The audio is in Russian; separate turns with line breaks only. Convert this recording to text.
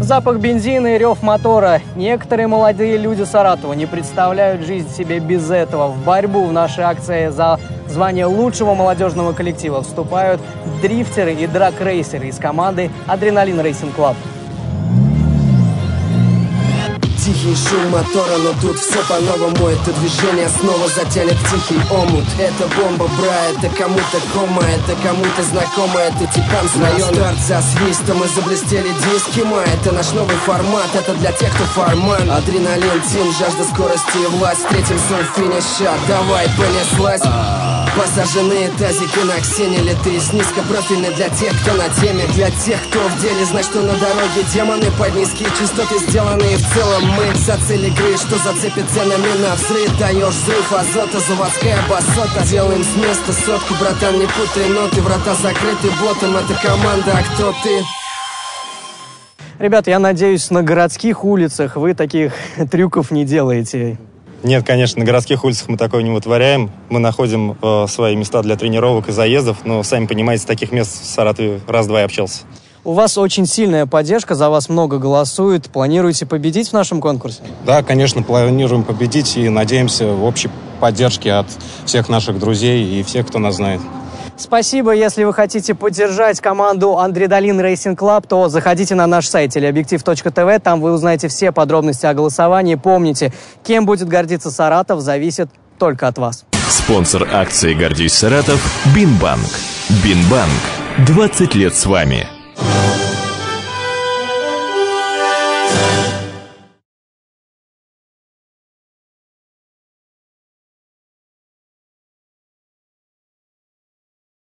Запах бензина и рев мотора. Некоторые молодые люди Саратова не представляют жизнь себе без этого. В борьбу в нашей акции за звание лучшего молодежного коллектива вступают дрифтеры и драг-рейсеры из команды «Адреналин Рейсинг Клаб».
Тихий шум мотора, но тут все по-новому. Это движение снова затянет тихий омут. Это бомба, бра, это кому-то кома, это кому-то знакомо, это типам с района. Старт за свистом и заблестели диски ма. Это наш новый формат, это для тех, кто фарман. Адреналин, тим, жажда скорости и власть. Встретим свой финиша, давай, понеслась. Посаженные тазики на ксене, литые с низкопрофильны для тех, кто на теме. Для тех, кто в деле, знай, что на дороге демоны под низкие частоты сделанные в целом. Мы за цель игры, что зацепит ценами на взрыв. Даешь взрыв азота, заводская басота. Делаем с места сотку, братан, не путай ноты. Врата закрыты ботом, это команда, а кто ты?
Ребята, я надеюсь, на городских улицах вы таких трюков не делаете.
Нет, конечно, на городских улицах мы такое не вытворяем. Мы находим свои места для тренировок и заездов, но, сами понимаете, таких мест в Саратове раз-два и общался.
У вас очень сильная поддержка, за вас много голосуют. Планируете победить в нашем конкурсе?
Да, конечно, планируем победить и надеемся в общей поддержке от всех наших друзей и всех, кто нас знает.
Спасибо. Если вы хотите поддержать команду «Адреналин Рейсинг Клаб», то заходите на наш сайт teleobjektiv.tv. Там вы узнаете все подробности о голосовании. Помните, кем будет гордиться Саратов, зависит только от вас.
Спонсор акции «Гордись Саратов» – Бинбанк. Бинбанк. 20 лет с вами.